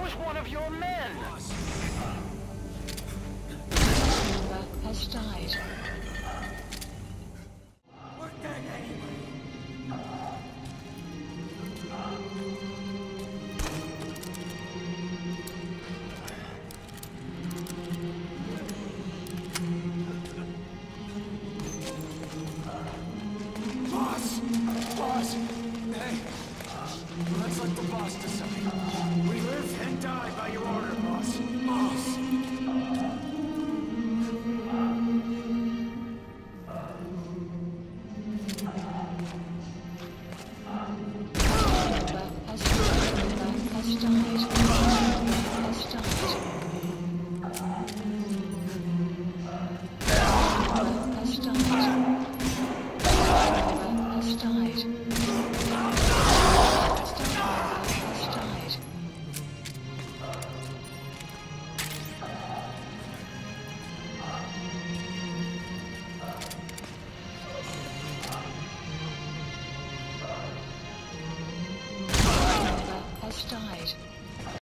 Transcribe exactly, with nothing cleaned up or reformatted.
was one of your men. Member has died. We're dead anyway. Boss! Boss! Hey! Let's let the boss decide. We live and die by your order, boss. Boss! Has died.